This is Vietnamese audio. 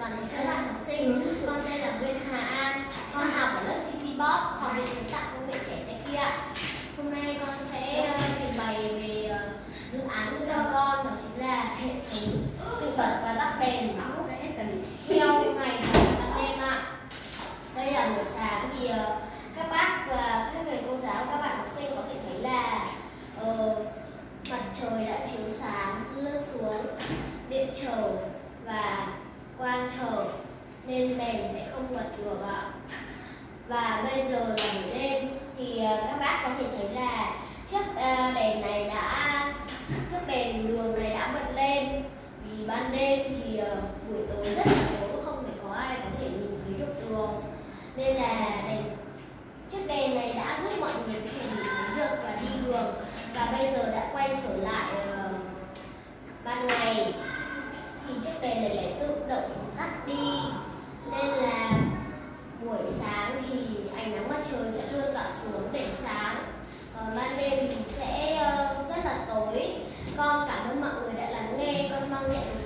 toàn thể các bạn học sinh. Con tên là Nguyễn Hà An, con học ở lớp City Pop, học viện sáng tạo công nghệ trẻ tại Kia. Hôm nay con sẽ trình bày về dự án của con, đó chính là hệ thống tự bật và tắt đèn theo ngày và ban đêm ạ. Đây là buổi sáng thì các bác và các thầy cô giáo, các bạn học sinh có thể thấy là mặt trời đã chiếu sáng lên xuống, điện trở và quang trở nên đèn sẽ không bật được ạ. Và bây giờ là buổi đêm thì các bác có thể thấy là chiếc đèn đường này đã bật lên, vì ban đêm thì buổi tối rất là tối, không thể có ai có thể nhìn thấy được đường, nên là chiếc đèn này đã giúp mọi người có thể nhìn thấy được và đi đường. Và bây giờ đã quay trở lại ban ngày thì chiếc đèn này lại tự động tắt đi, nên là buổi sáng thì ánh nắng mặt trời sẽ luôn tỏa xuống để sáng, còn ban đêm thì sẽ rất là tối. Con cảm ơn mọi người đã lắng nghe. Con mong nhận